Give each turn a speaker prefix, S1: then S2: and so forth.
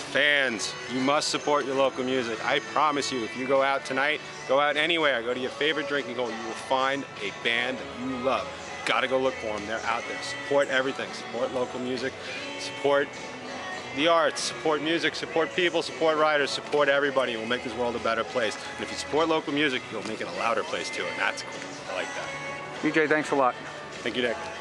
S1: fans, you must support your local music. I promise you, if you go out tonight, go out anywhere, go to your favorite drinking hole, you will find a band that you love. Gotta go look for them, they're out there. Support everything, support local music, support the arts, support music, support people, support riders, support everybody. We'll make this world a better place. And if you support local music, you'll make it a louder place too, and that's cool. I like that.
S2: BJ, thanks a lot.
S1: Thank you, Nick.